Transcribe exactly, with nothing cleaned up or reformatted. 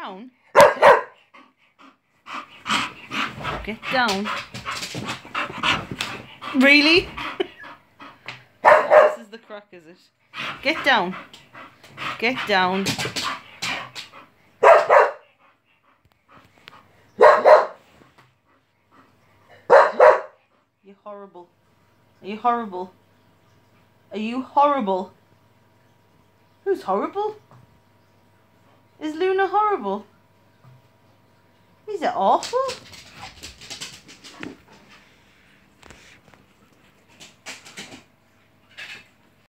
down. Get down. Really? This is the crack, is it? Get down. Get down. You're horrible. Are you horrible? Are you horrible? Who's horrible? Is Luna horrible? Is it awful?